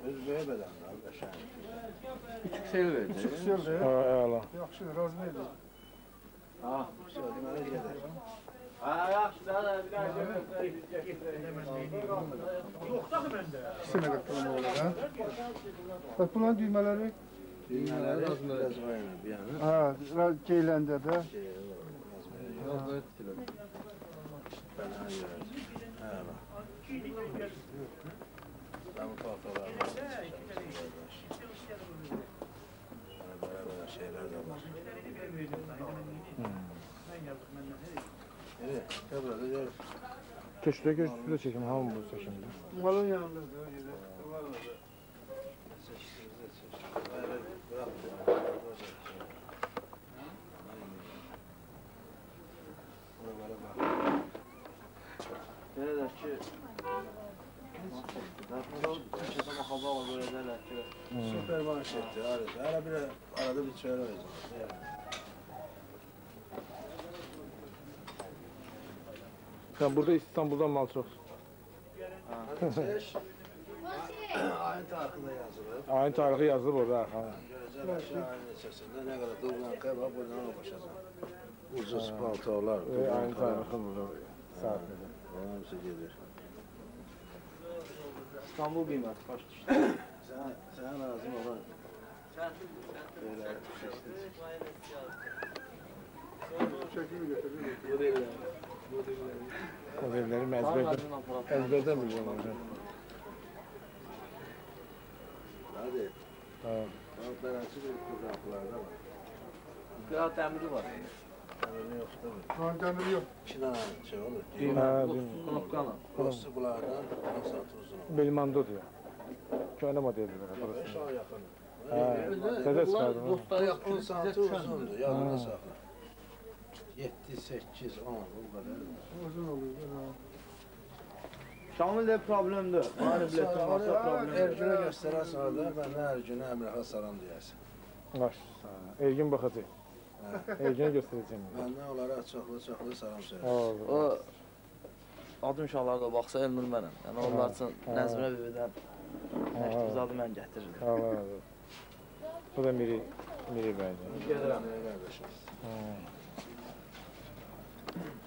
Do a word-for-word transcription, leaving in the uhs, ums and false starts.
Öz böyük bədəndir, qəşəng. İki sel verdi. İki seldir. Ha, əla. Yaxşıdır, razı edir. Ha. Deməli gedər. Ha, yaxşı, daha bir daha İkisi nə qədər pulun olur, hə? Bax, bunların düymələri... Düymələri biraz qoyulur bir yana. Hə, geyləndə də. biraz da etkiler. Ben her yere. He bak. Ben bu tahtalarla böyle böyle şeyler de var. Evet, tabii de Köşkdə köşkdə çəkim, hamı bu çəkimdə. Malın yanındadır, o yerə. Deyirlər ki, Türkiyədə hava var, böyle derler ki, süper manşettir. Arada bir arada bir çöre olacak. Sən burada İstanbuldan mal çox. Ayın tarixində yazılır. Ayın tarixi yazılıb orada. Görəcəklər ki, ayın neçəsində nə qədər dövlənqə var, buradan başlayacaq. Ucuz paltolar. Ayın tarixi burada. Saat nedir? Onun hepsi gelir. İstanbul qiyməti kaç düşdü? Sənə lazım olan belə Çəkimi götürür. Modelləri əzbərdən, əzbərdən bilirəm. Hadi. Tamam. Beləsi bir qızaqlarda var. Qırat dəmiri var. Əmrini yoxdur. Ha, dəmiri yox. İki dənə şey olur. Knopkanı. Rostu bunlardan on santim uzun olur. Belmondodur ya. Köhnə modeldir. beş ay yaxın. Təzə çıxardım. on santim uzundur, yadında saxla. yeddi, səkkiz, on, bu qədər. Uzun olur. Şamil de problemdir. Hani biletin varsa problemdir. Ergünə göstərəsən orada, mən nə Ergünə Əmrəxə salam deyərsən. Baş. Ergin baxacaq. Erginə göstərəcəm. Məndən onlara çoxlu-çoxlu salam söyləsin. Oldu. O adım uşaqları da baxsa Elnur mənəm. Yəni onlar üçün Nəzmirə bibidən məktub zadı mən gətirirdim. Allah razı olsun. Bu da Miri, Miri bəydir. Gedirəm, qardaşım. Hmm.